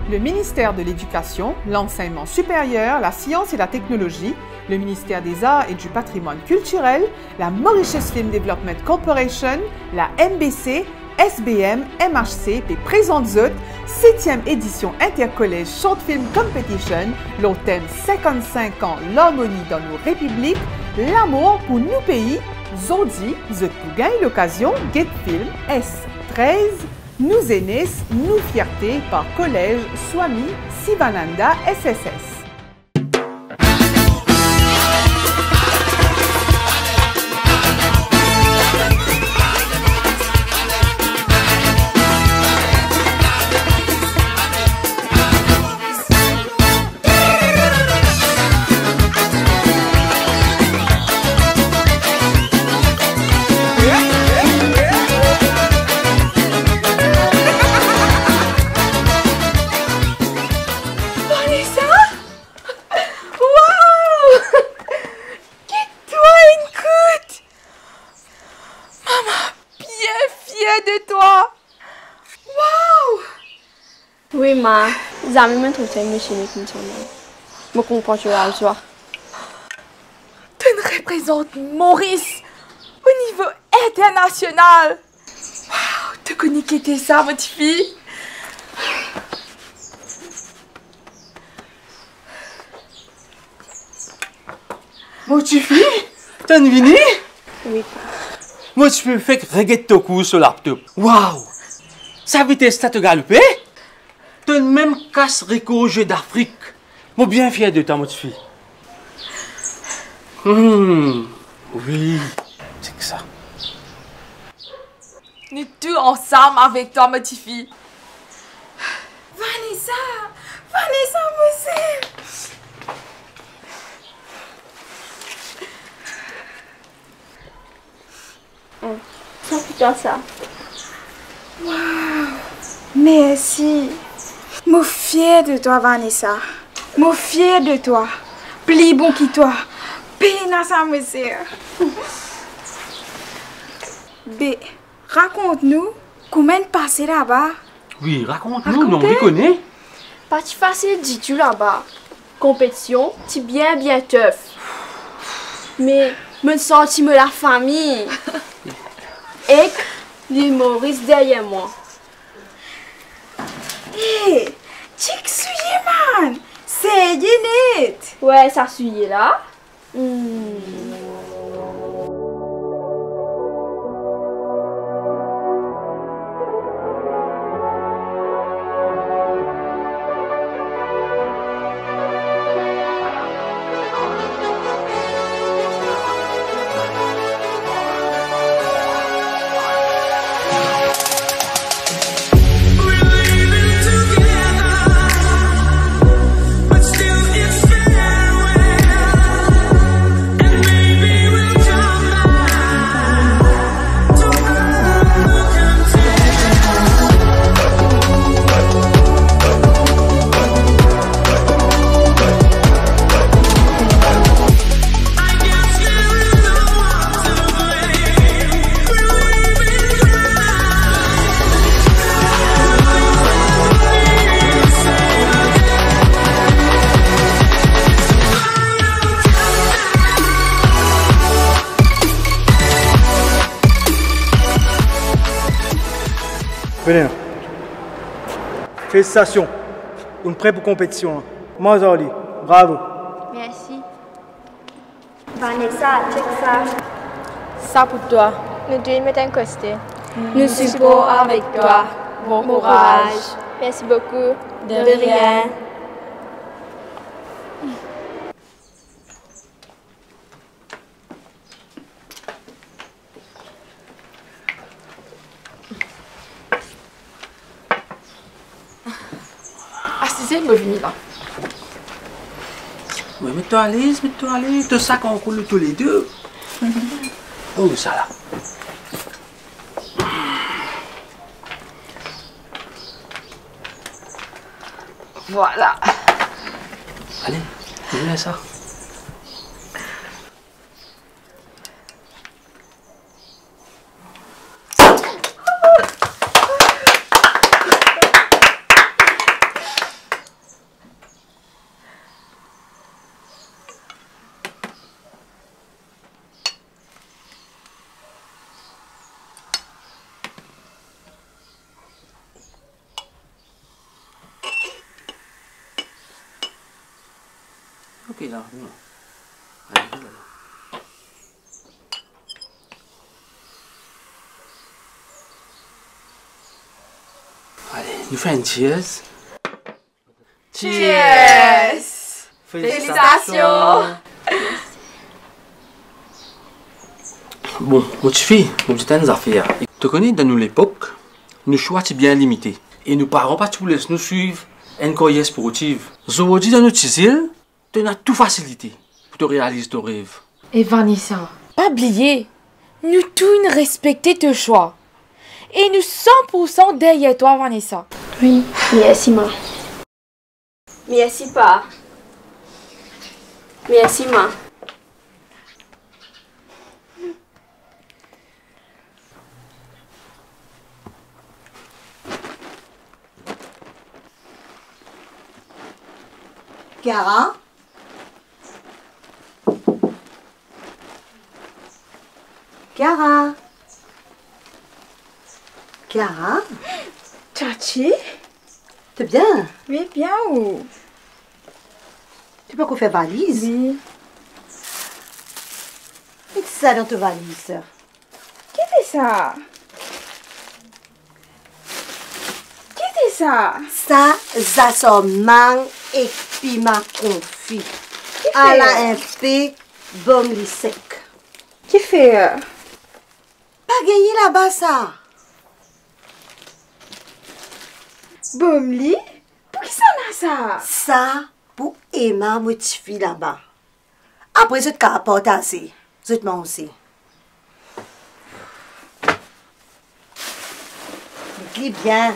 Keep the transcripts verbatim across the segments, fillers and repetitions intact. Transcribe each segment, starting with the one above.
le ministère de l'Éducation, l'enseignement supérieur, la science et la technologie, le ministère des Arts et du Patrimoine culturel, la Mauritius Film Development Corporation, la M B C, S B M, M H C et présente zot, septième édition Intercollège Short Film Competition, le thème cinquante-cinq ans, l'harmonie dans nos républiques, l'amour pour nos pays, Zodi, zot pour gagner l'occasion, Get Film S treize, nous aînés, nous fierté par Collège Swami Sivananda S S S. De toi. Wow! Oui, ma. Les amis me trouvent ça méchanique, comme ça. Je comprends que tu vas le soir. Tu représentes Maurice au niveau international. Wow! Tu connais qui était ça, votre fille? Mon petit fille? T'as une vini? Oui, pas. Moi, tu peux faire regarder ton cou sur le laptop. Waouh! Ça vitesse, t'as te galopé? T'as une même casse rico au jeu d'Afrique. Moi, bien fier de toi, mon petit fille. Hum, oui, c'est que ça. Nous tous ensemble avec toi, ma petite fille. Vanessa! Vanessa, monsieur! Ça putain ça. Wow! Merci. Je suis fière de toi, Vanessa. Je suis fière de toi. Plus bon que toi. Péna ça, monsieur. B, raconte-nous comment passer là-bas. Oui, raconte-nous, non, on connaît. Pas si facile, dis-tu là-bas. Compétition, tu bien bien tough. Mais, me sens me la famille. Et les Maurice derrière moi. Hé, hey, tu es man. C'est Yenit. Ouais, ça suit là. Hmm. Venez. Félicitations. On est prêt pour la compétition. Mazali, bravo. Merci. Vanessa, check ça. Ça pour toi. Nous devons mettre un costume. Nous supportons avec toi. Bon courage. Merci beaucoup. De rien. Assisez, me venir là. Oui, mets-toi à l'aise, mets-toi à l'aise. Tout ça qu'on coule tous les deux. Oh, ça là. Voilà. Allez, ouvre ça. Ok, là. Non. Allez, allez. Allez, nous faisons une cheers. Cheers! Félicitations! Bon, votre fille, nous avons des affaires. Tu connais, dans l'époque, nos choix étaient bien limités. Et nos parents pas tous laissent nous suivre une carrière sportive. Aujourd'hui, dans notre île, tu as tout facilité pour te réaliser ton rêve. Et Vanessa? Pas oublier, nous tous respecter tes choix. Et nous cent pour cent derrière toi, Vanessa. Oui, merci, ma. Merci, pas. Merci, ma. Chiara? Chiara? Chiara? Tchachi? T'es bien? Oui, bien ou? Tu peux qu'on fait valise? Oui. Qu'est-ce que c'est ça dans ta valise? Qu'est-ce que c'est ça? Qu'est-ce que c'est ça? Ça, ça sort mangue et piment confit. À la un peu, bon li sec. Qui fait? Euh... Pas gagné là-bas, ça. Bomli? Pour qui ça n'a ça? Ça, pour Emma, moi, tu fille là-bas. Après, je te apporte assez. Je te mange aussi. Dis bien.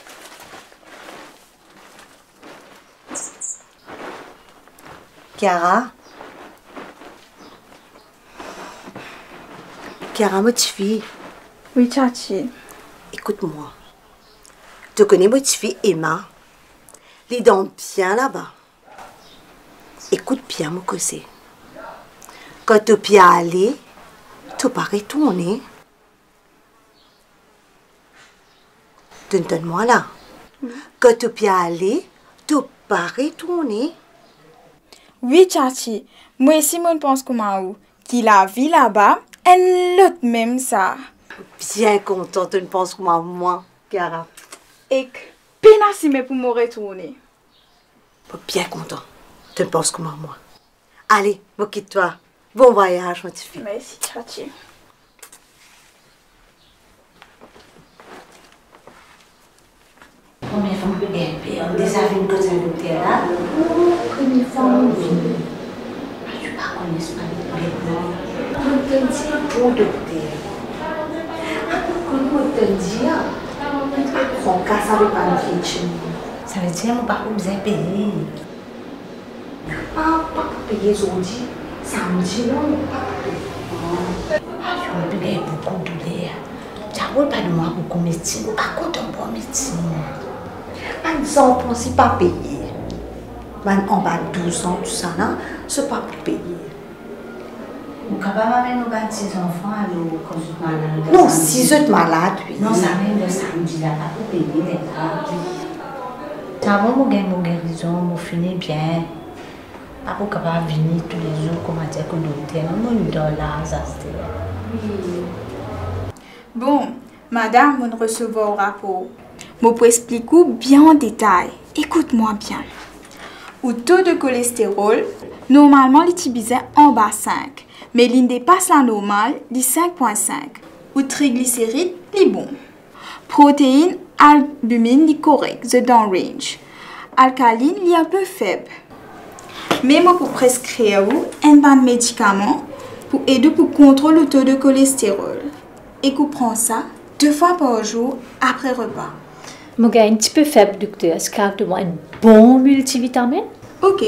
Chiara? Chiara, moi, tu fille. Oui, Tchachi. Écoute-moi. Tu connais ma petite fille Emma? Les dents bien là-bas. Écoute bien mon cousin. Quand tu peux aller, tu peux retourner. Donne-moi là. Quand tu peux aller, tu peux retourner. Oui, Tchachi. Moi aussi, je pense comme moi. Qui la vie là-bas, et l'autre même ça. Bien content, tu ne penses comme moi, Chiara. Et pénassime pour me retourner. Bien content, tu ne penses comme moi. Allez, me quitte-toi. Bon voyage, ma petite fille. Merci, Tchachi. Première fois que je déjà vu une chose à l'hôtel là. Première fois que je viens. Je ne connais pas les gens. Je te dis bon docteur. Comment te dire? Son cas, ça ne veut pas me faire. Ça veut dire que je ne vais pas payer. Pas payer aujourd'hui. Samedi, non, pas payer. Je vais payer beaucoup de douleur. Tu ne veux pas de moi pour médecine. Je ne suis pas content pour médecine. Ils ont pensé pas payer. En bas de douze ans, tout ça, non, c'est pas pour payer. Vous êtes capable d'amener nos petits enfants à nous consulter? Non, si vous êtes malade, oui. Non, ça même le samedi, là, pas pour payer les gens. Ça va, moi, j'ai mon guérison, moi, finis bien. Pas pour capable de venir tous les jours, comme dire que l'hôtel, moi, je dors là, ça c'est. Oui. Bon, madame, on recevra au rapport. Je peux expliquer bien en détail. Écoute-moi bien. Au taux de cholestérol, normalement, il est en bas cinq. Mais il dépasse la normale, il cinq virgule cinq. Au triglycérides, il est bon. Protéines, albumine, il est correct, c'est dans le range. Alcaline, il est un peu faible. Mais je peux prescrire un bon médicament pour aider pour contrôler le taux de cholestérol. Et qu'on prend ça deux fois par jour après repas. Mon gars est un petit peu faible, docteur. Est-ce qu'il y a un bon multivitamine? Ok.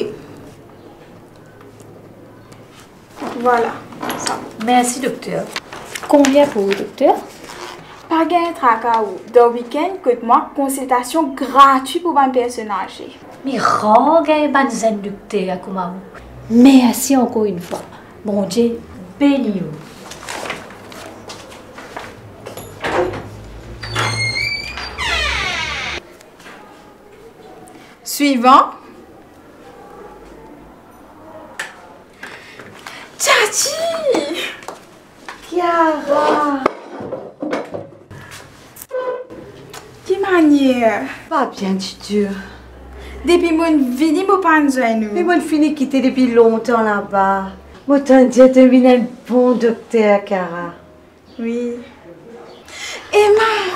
Voilà. Ça. Merci, docteur. Combien pour vous, docteur? Pas gain tracao. Dans le week-end, écoute-moi, consultation gratuite pour une personne âgée. Mais regarde, bonne zen, docteur, comme vous. Merci encore une fois. Bon Dieu, béni vous. Suivant. mère. Pas bien, tu Depuis mon vini, mon pas nous. Mais moi, fini quitter depuis longtemps là-bas. Moi, t'en dis, tu es un bon docteur, Cara. Oui. Emma!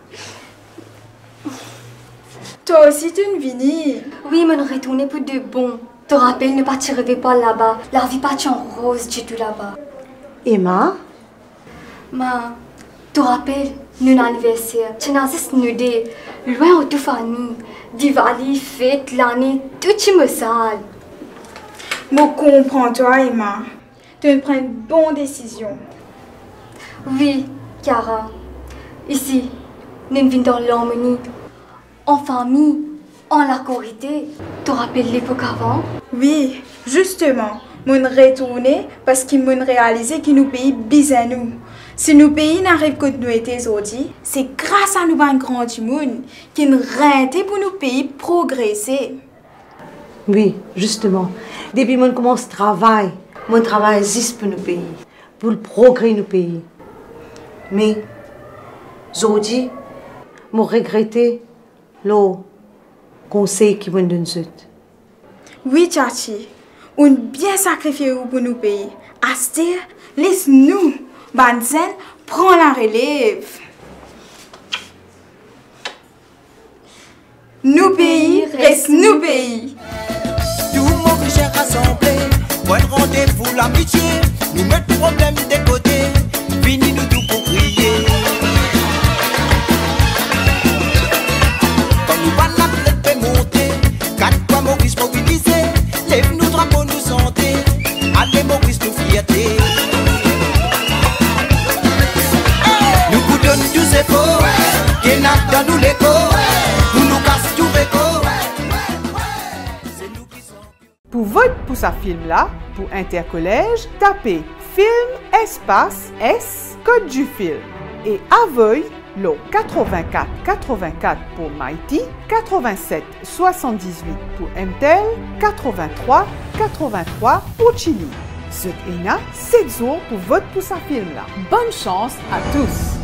Toi aussi, tu es vini. Oui, mais nous retourner pour de bon. Te rappelles, ne pas tirer pas là-bas. La vie pas en rose du tout là-bas. Emma? Ma, te rappelles, nous anniversaire. Tu n'as juste nous deux. Loin de toute famille. Diwali, fête, l'année, tout qui me sale. Je comprends toi, Emma. Tu prends une bonne décision. Oui, Cara. Ici, nous venons dans l'harmonie. En famille, en la corité. Tu te rappelles l'époque avant? Oui, justement. Mon retourné parce qu'il m'a réalisé que nous pays bizarre nous. Si nos pays n'arrivent que nous étions aujourd'hui, c'est grâce à nous un grand monde qui nous renté pour nos pays progresser. Oui, justement. Depuis que je commence le travail, mon travail existe pour nos pays, pour le progrès de nos pays. Mais, aujourd'hui, je regrette le conseil qui m'a donné. Oui, Tchachi, on bien sacrifié pour nos pays. Astir, laisse-nous, Banzen, prends la relève. Nos pays restent nos pays. Tout le monde que j'ai rassemblé, point de rendez-vous l'amitié, nous mettre le problème de côté, fini nous tout pour crier. Quand nous voit la plaie monter, quatre fois Maurice mobilisé, lève nous drapeau nous santé, allez Maurice nous fierté. Nous vous donnons tous efforts, qui n'a dans nous l'écho, pour nous casse tout réco. Pour vote pour sa film là, pour Intercollège, tapez film espace S code du film et avoy le quatre-vingt-quatre quatre-vingt-quatre pour Mighty, quatre-vingt-sept soixante-dix-huit pour M T E L, quatre-vingt-trois quatre-vingt-trois pour Chili. Ce est sept jours pour vote pour sa film là. Bonne chance à tous!